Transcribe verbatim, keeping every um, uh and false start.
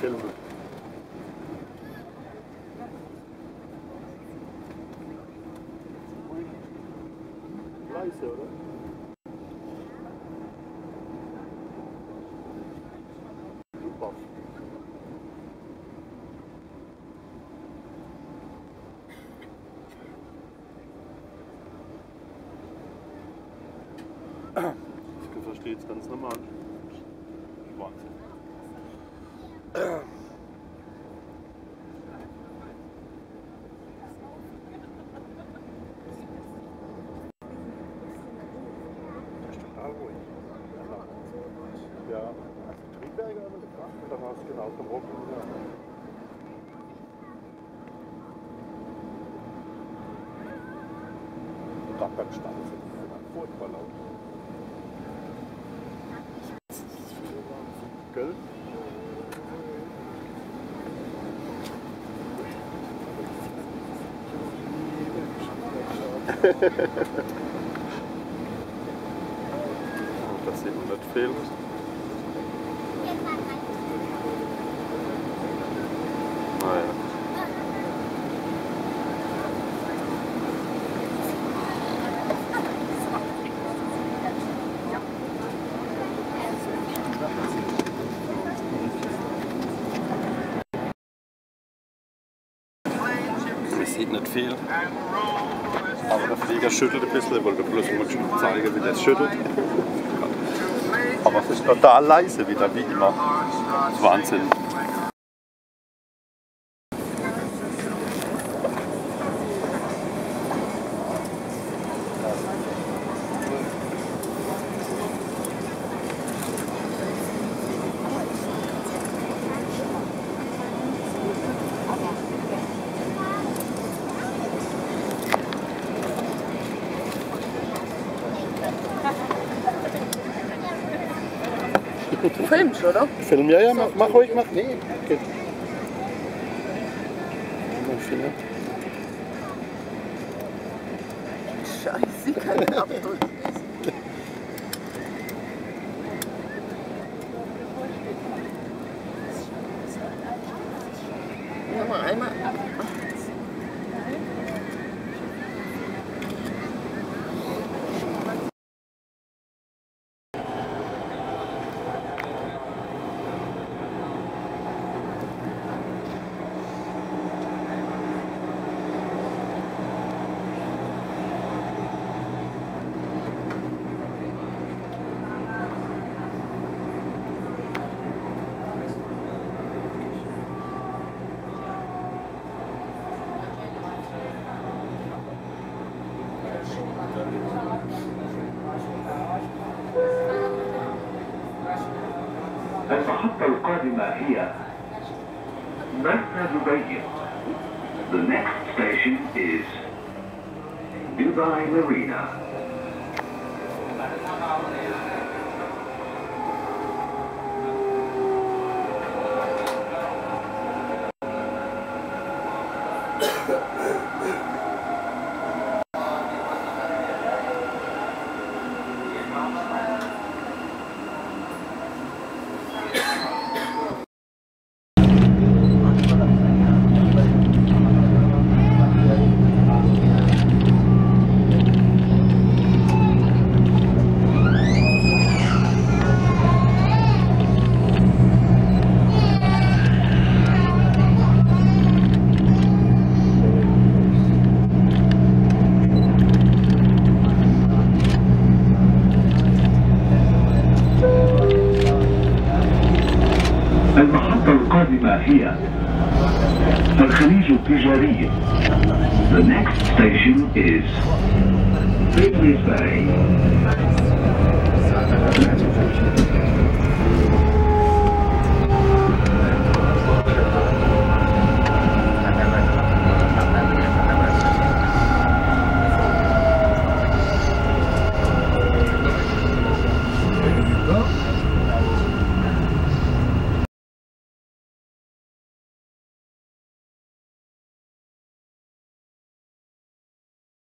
filmen. Leise, oder? Super. Ich verstehe es ganz normal. Wahnsinn. Ja, also Triebwerke haben wir gebracht und dann hast du genau vom Rocken. Und dann beim Stall ist es furchtbar laut. Gell? Das sieht man nicht viel. Ah, ja. Man sieht nicht viel, aber der Flieger schüttelt ein bisschen. Ich wollte bloß mal zeigen, wie das schüttelt. Aber es ist total leise wieder, wie immer. Das ist Wahnsinn. Du filmst, oder? Ich film, ja, ja, mach, mach ruhig, mach. Nee, geht. Scheiße, ich kann nicht abdrücken. Nochmal einmal. المحطة القادمة هي مركز بيت. The next station is Dubai Marina. المحطة القادمة هي الخليج التجاري. The next station is Business Bay.